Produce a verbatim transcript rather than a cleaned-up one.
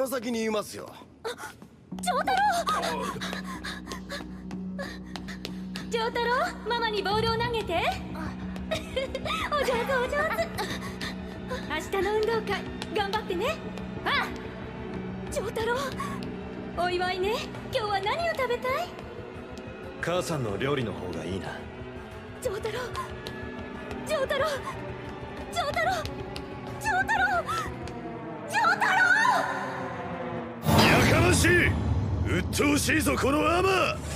から先に言いますよ。 丈太郎丈太郎、ママにボールを投げて。お上手お上手。明日の運動会頑張ってね。ああ丈太郎、お祝いね。今日は何を食べたい？ 母さんの料理の方がいいな。 丈太郎丈太郎丈太郎丈太郎丈太郎。 やかましい。鬱陶しいぞこのアマ。